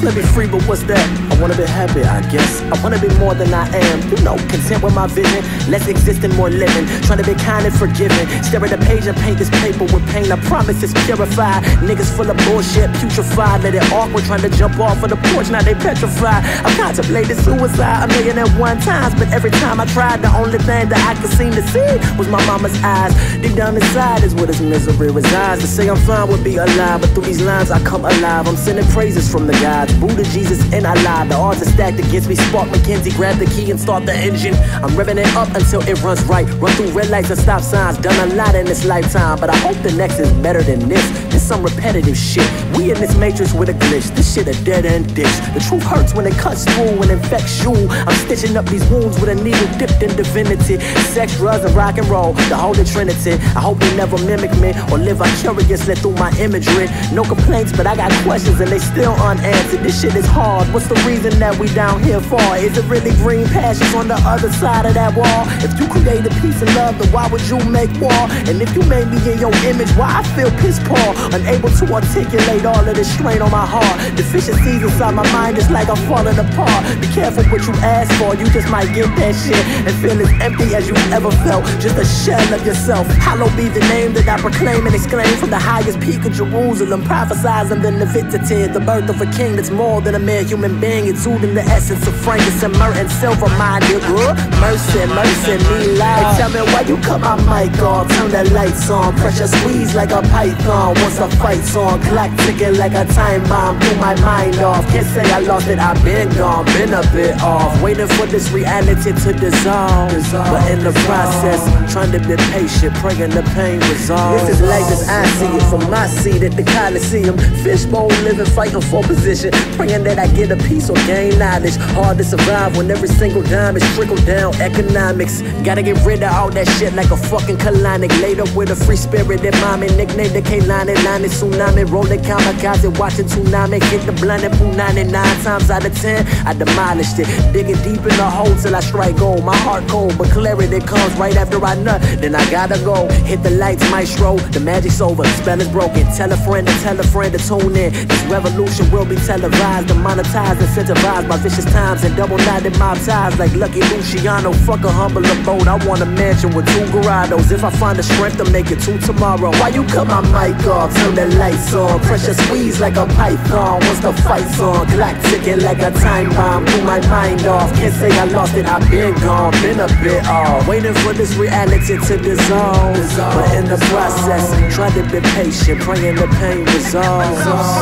wanna be free, but what's that? I wanna be happy, I guess. I wanna be more than I am. You know, content with my vision. Less existing, more living. Trying to be kind and forgiving. Stare at the page and paint this paper with pain. I promise it's purified. Niggas full of bullshit, putrefied. Let it awkward, trying to jump off of the porch, now they petrified. I contemplated suicide a million and one times, but every time I tried, the only thing that I could seem to see was my mama's eyes. Deep down inside is where this misery resides. To say I'm fine would be a lie, but through these lines I come alive. I'm sending praises from the gods, Buddha, Jesus, and Allah. The odds are stacked against me. Spark McKenzie, grab the key and start the engine. I'm revving it up until it runs right. Run through red lights and stop signs. Done a lot in this lifetime, but I hope the next is better than this. This some repetitive shit. We in this matrix with a glitch. This shit a dead end ditch. The truth hurts when it cuts through and infects you. I'm stitching up these wounds with a needle dipped in divinity. Sex, drugs, and rock and roll, the holy trinity. I hope they never mimic me or live vicariously through my imagery. No complaints, but I got questions and they still unanswered. This shit is hard. What's the reason that we down here for? Is it really green pastures on the other side of that wall? If you created peace and love, then why would you make war? And if you made me in your image, why I feel piss poor? Unable to articulate all of this strain on my heart. Deficiencies inside my mind, it's like I'm falling apart. Be careful what you ask for, you just might get that shit and feel as empty as you ever felt. Just a shell of yourself. Hallowed be the name that I proclaim and exclaim from the highest peak of Jerusalem, prophesizing the nativity, the birth of a king that's more than a mere human being, exuding the essence of frankincense, myrrh, and silver, my nigga. Mercy, mercy, me life. Tell me why you cut my mic off, turn the lights on, pressure squeeze like a python. Once the fight's on, clock ticking like a time bomb, blew my mind off. Can't say I lost it, I've been gone, been a bit off, waiting for this reality to dissolve. But in the process, trying to be patient, praying the pain resolves. This is life as I see it, from my seat at the Coliseum. Fishbowl living, fighting for position, praying that I get a piece or gain knowledge. Hard to survive when every single dime is trickle down economics. Gotta get rid of all that shit like a fucking colonic. Laid up with a free spirit that mommy nicknamed the K.A.A.N. Tsunami, rolling kamikaze, watching tsunami hit the blinded pool 99 times out of 10. I demolished it, digging deep in the hole till I strike gold. My heart cold, but clarity comes right after I nut. Then I gotta go, hit the lights, maestro. The magic's over, spell is broken. Tell a friend to tune in. This revolution will be televised, demonetized, incentivized by vicious times and double-knotted mob ties like Lucky Luciano. Fuck a humble abode, I want a mansion with 2 garados. If I find the strength to make it to tomorrow. Why you cut my mic off, turn the lights on, pressure squeeze like a python. Once the fight's on, clock ticking like a time bomb, blew my mind off. Can't say I lost it, I've been gone, been a bit off, waiting for this reality to dissolve. But in the process, try to be patient, praying the pain resolves.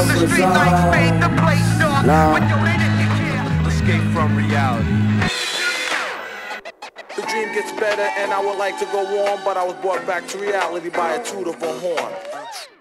Escape from reality. The dream gets better and I would like to go on, but I was brought back to reality by a toot of a horn.